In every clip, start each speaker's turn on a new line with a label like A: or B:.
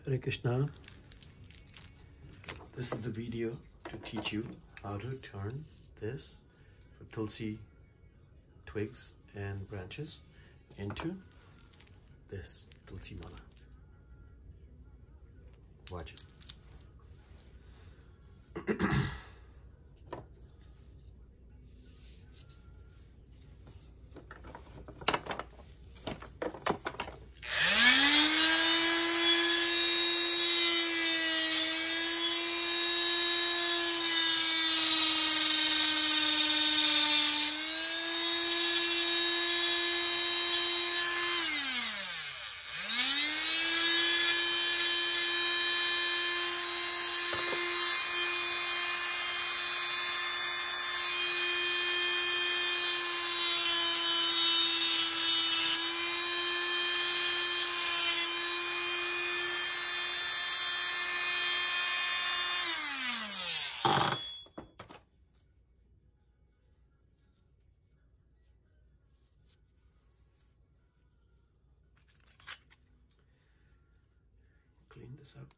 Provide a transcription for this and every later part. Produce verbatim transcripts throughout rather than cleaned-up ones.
A: Hare Krishna. This is the video to teach you how to turn this for Tulsi twigs and branches into this Tulsi mala. Watch it. Clean this up.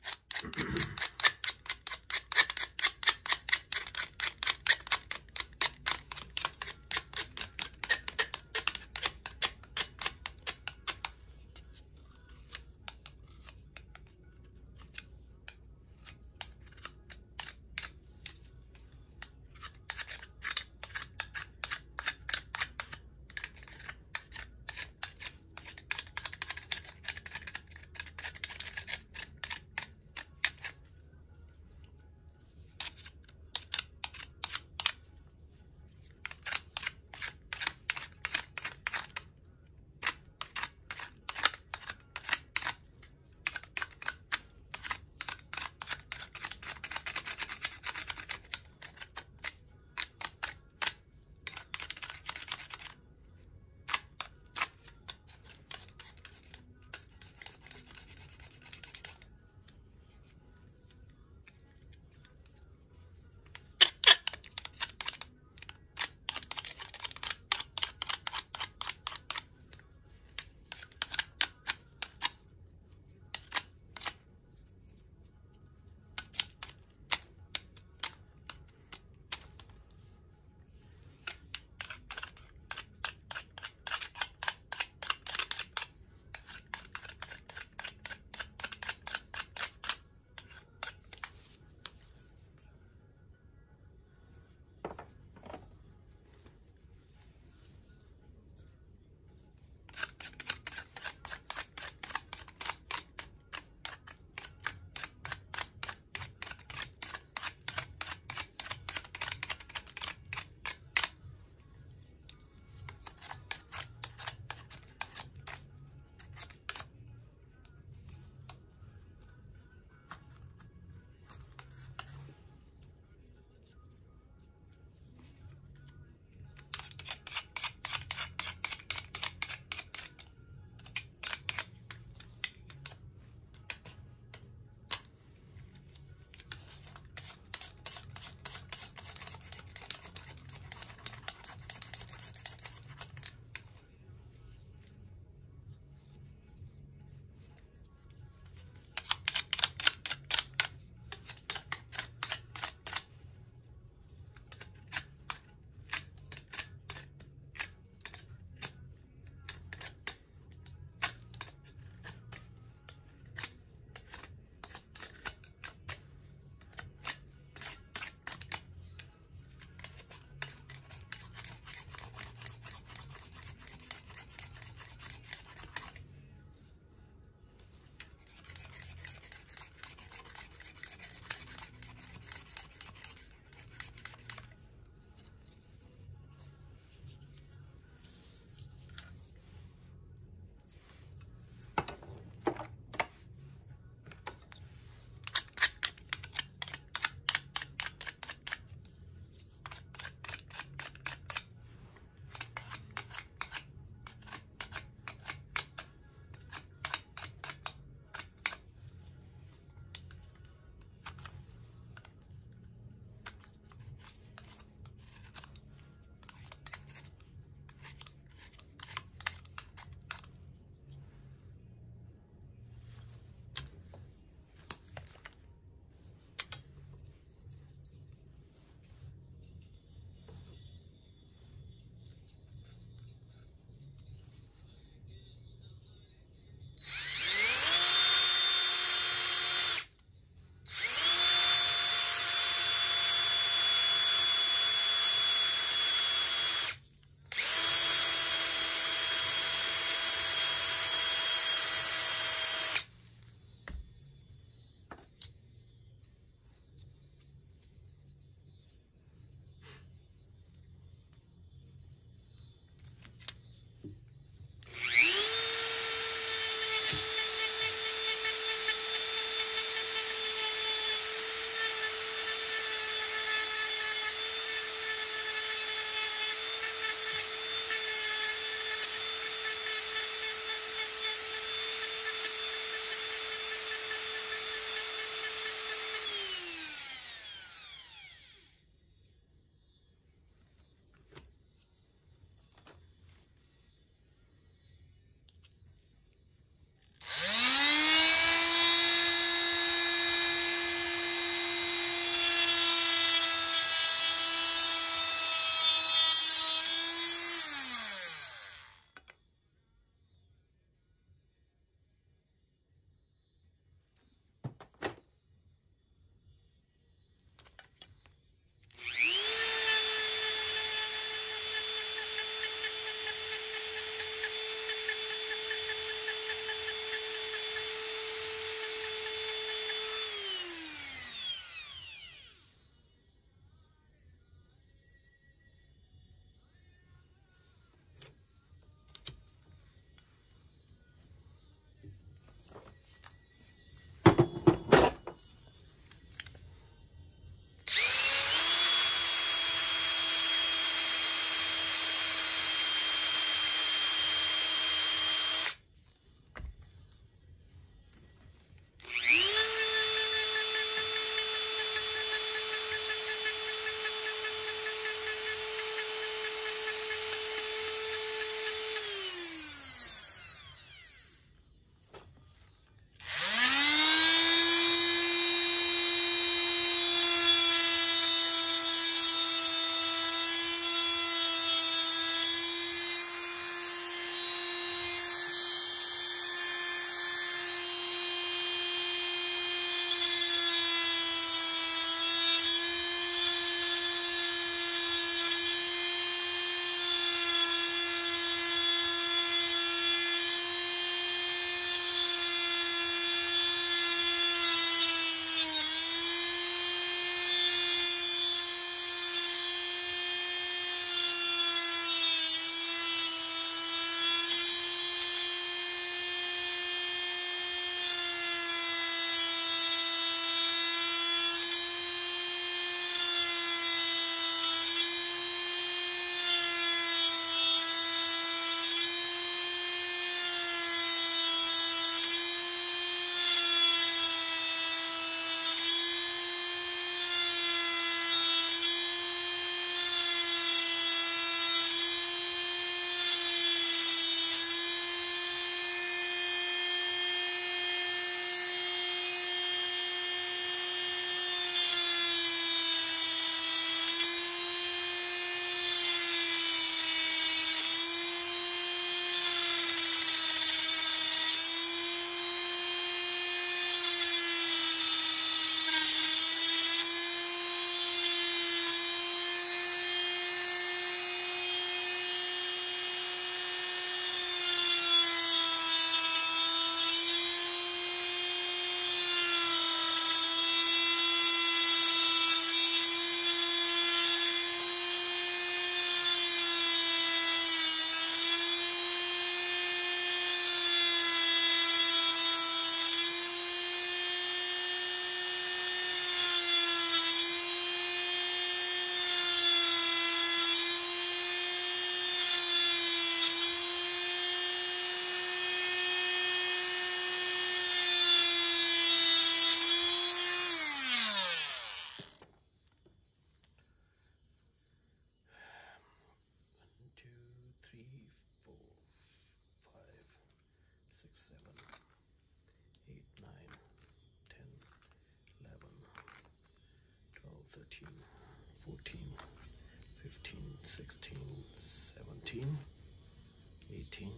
A: thirteen, fourteen, fifteen, sixteen, seventeen, eighteen,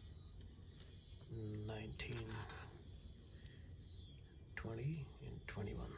A: nineteen, twenty, and twenty-one.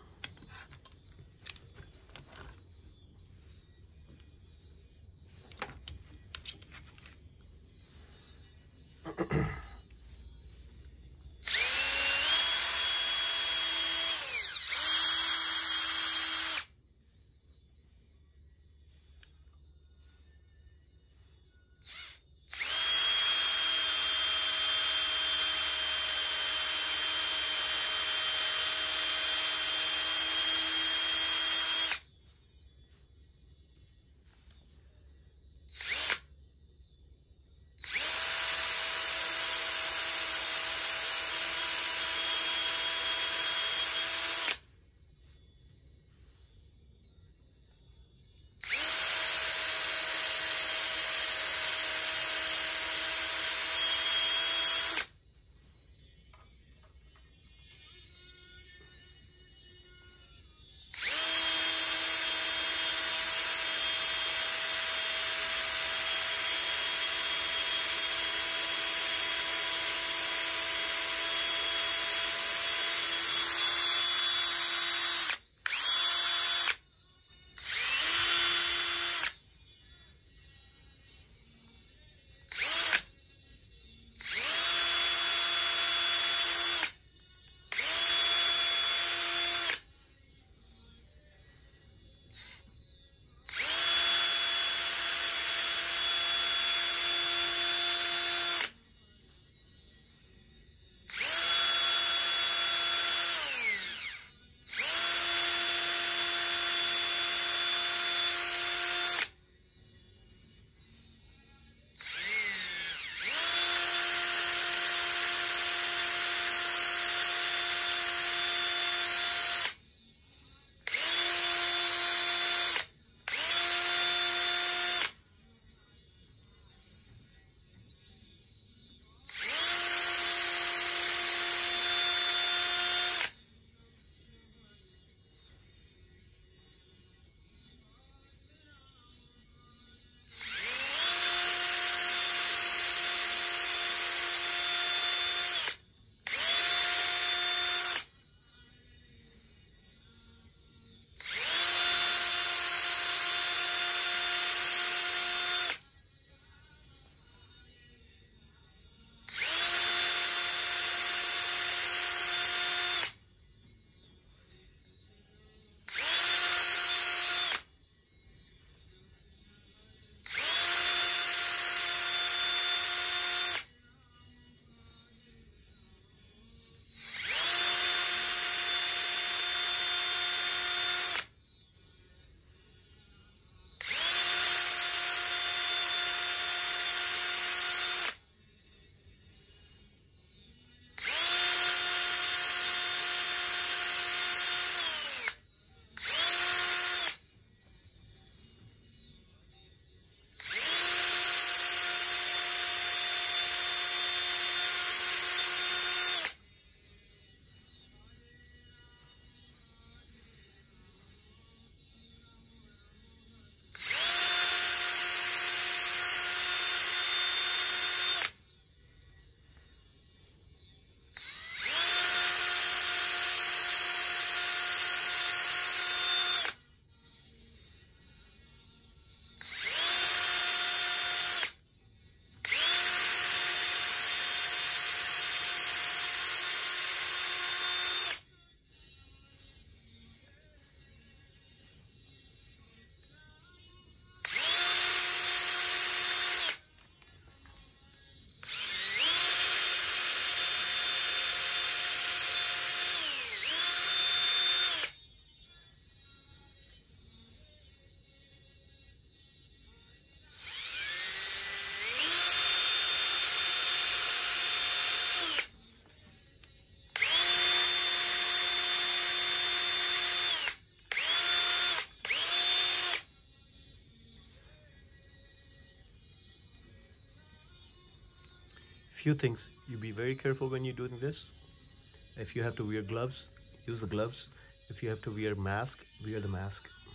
A: Few things, you be very careful when you're doing this. If you have to wear gloves, use the gloves. If you have to wear mask, wear the mask.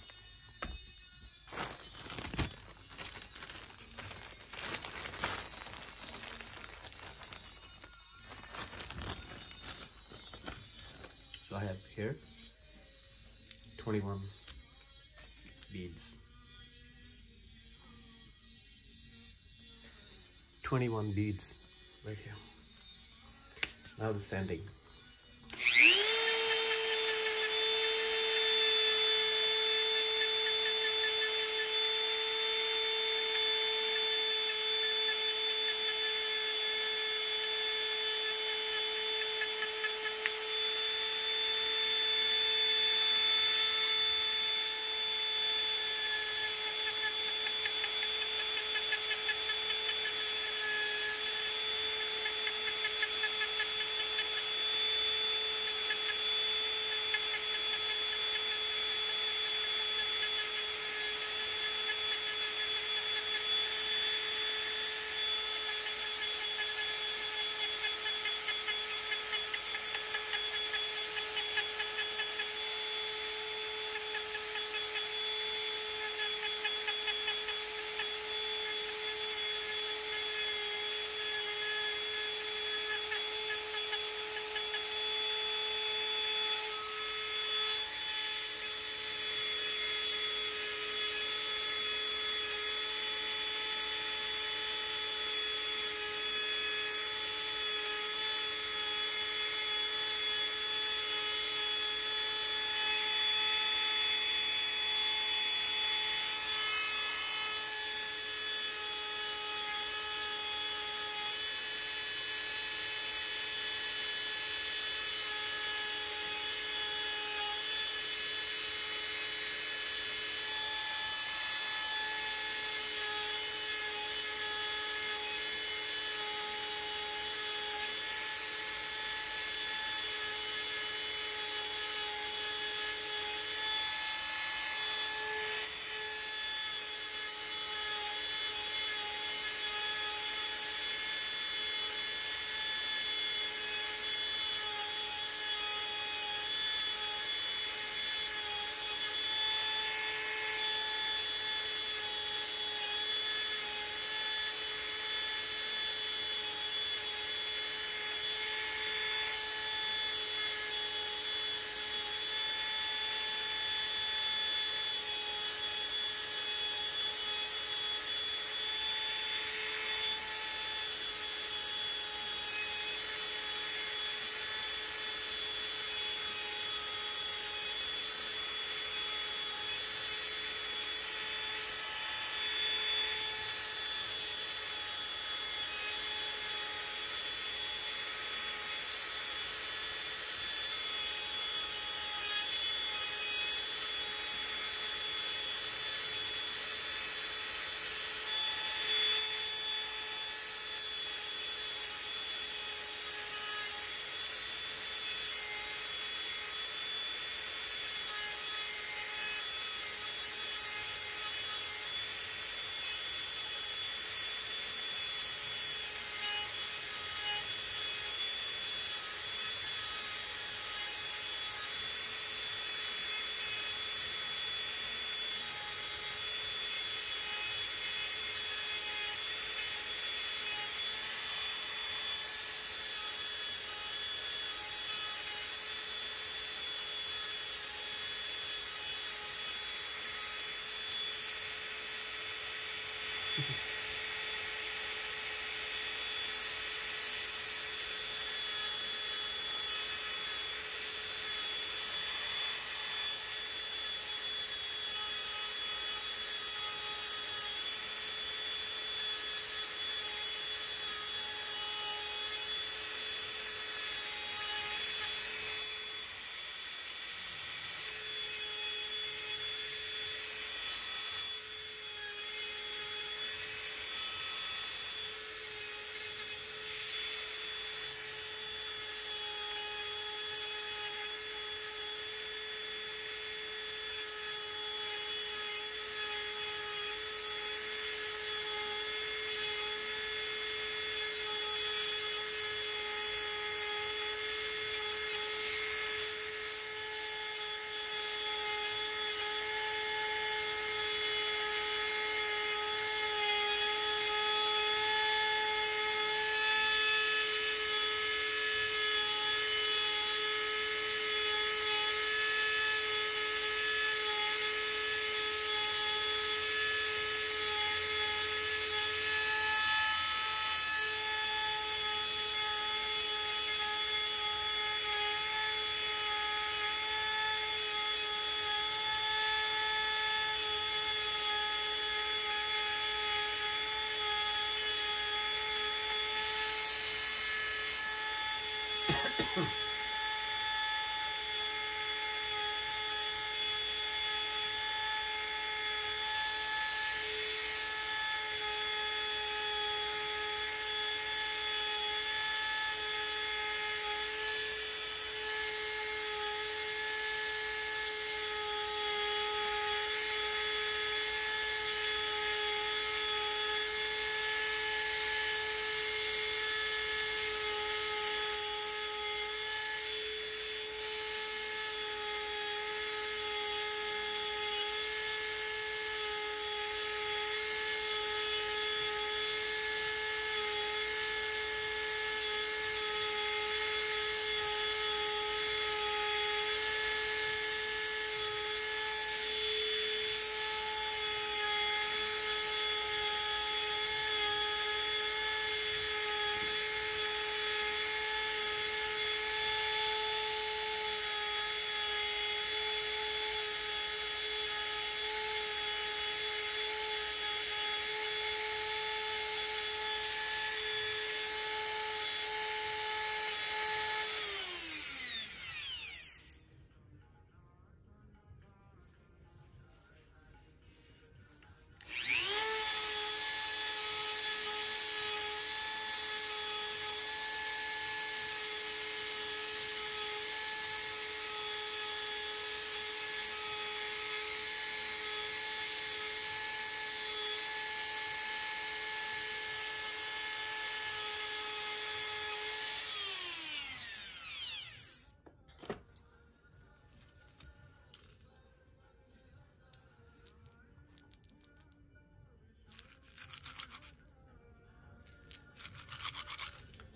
A: So I have here twenty-one beads. twenty-one beads right here. Now the sanding.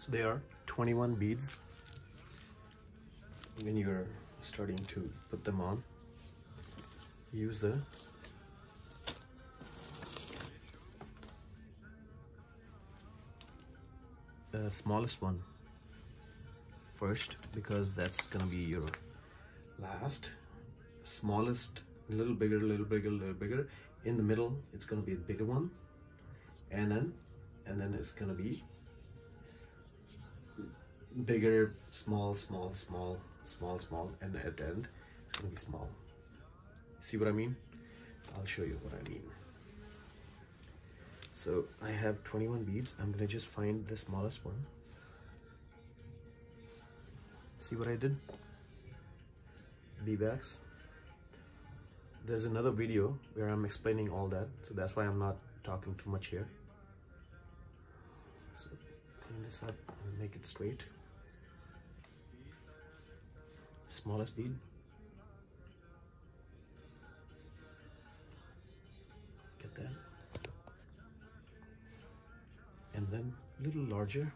A: So they are twenty-one beads. When you're starting to put them on, use the the smallest one first, because that's gonna be your last. Smallest, a little bigger, a little bigger, a little bigger. In the middle, it's gonna be a bigger one, and then and then it's gonna be bigger, small, small, small, small, small, and at the end it's gonna be small. See what I mean? I'll show you what I mean. So I have twenty-one beads. I'm gonna just find the smallest one. See what I did? Beeswax. There's another video where I'm explaining all that, so that's why I'm not talking too much here. So clean this up and make it straight. Smallest bead. Get that. And then a little larger.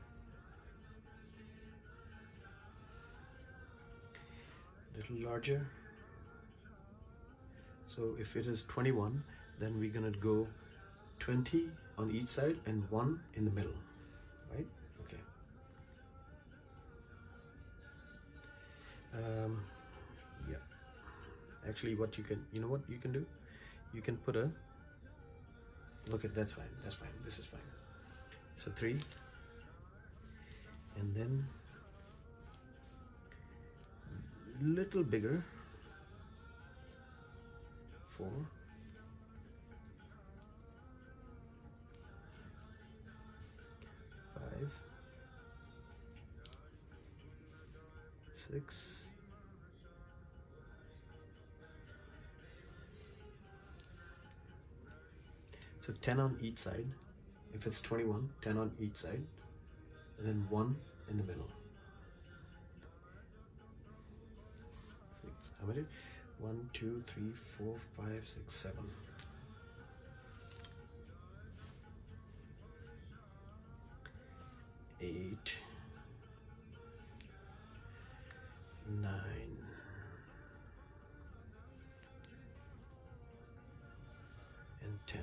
A: Little larger. So if it is twenty-one, then we're gonna go twenty on each side and one in the middle, right? Okay. Um, yeah. Actually, what you can, you know what you can do? You can put a, look at, that's fine, that's fine, this is fine. So three, and then little bigger, four, five, six, so ten on each side. If it's twenty-one, ten on each side, and then one in the middle. Six, how many? One, two, three, four, five, six, seven. Eight, nine, and ten.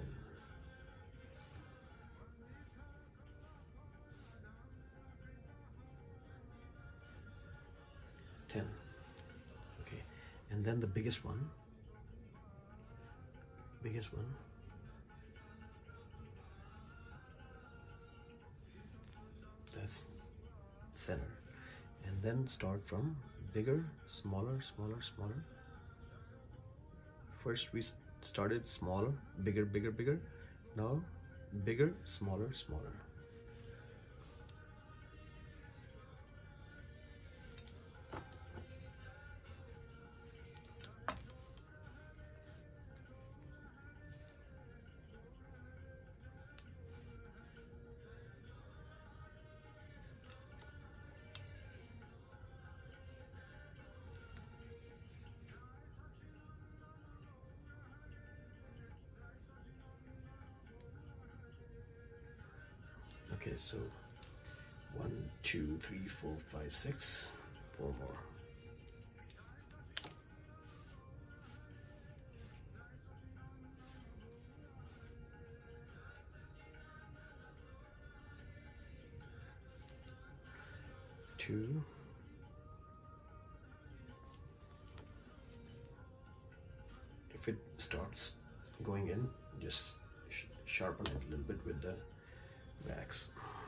A: ten. Okay, and then the biggest one, biggest one, that's center, and then start from bigger, smaller, smaller, smaller. First we started smaller, bigger, bigger, bigger. Now bigger, smaller, smaller. Okay, so one, two, three, four, five, six, four more. Two. If it starts going in, just sh sharpen it a little bit with the wax.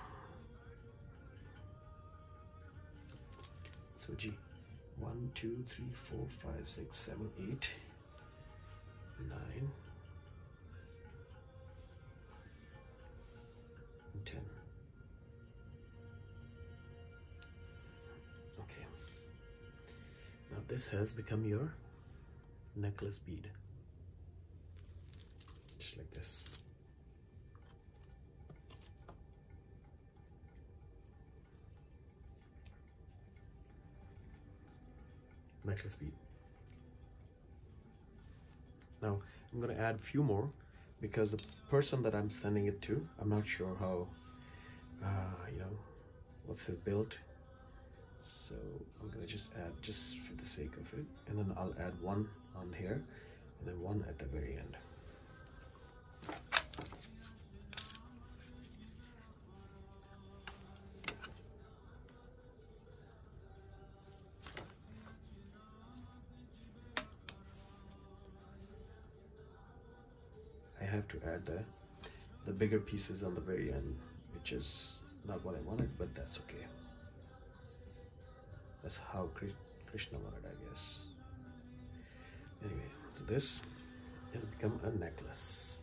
A: So G, one, two, three, four, five, six, seven, eight, nine, and ten. Okay. Now this has become your necklace bead. Just like this. Necklace bead. Now I'm going to add a few more because the person that I'm sending it to, I'm not sure how uh, you know what's his build. So I'm gonna just add, just for the sake of it, and then I'll add one on here and then one at the very end. I have to add the the bigger pieces on the very end, which is not what I wanted, but that's okay. That's how Krishna wanted, I guess. Anyway, so this has become a necklace.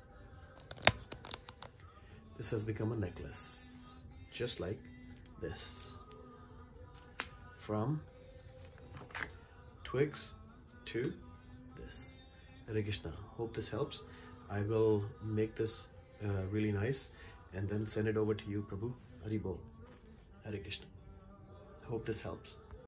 A: This has become a necklace, just like this. From twigs to this. Hare Krishna. Hope this helps. I will make this uh, really nice and then send it over to you, Prabhu. Hari Bol. Hare Krishna. Hope this helps.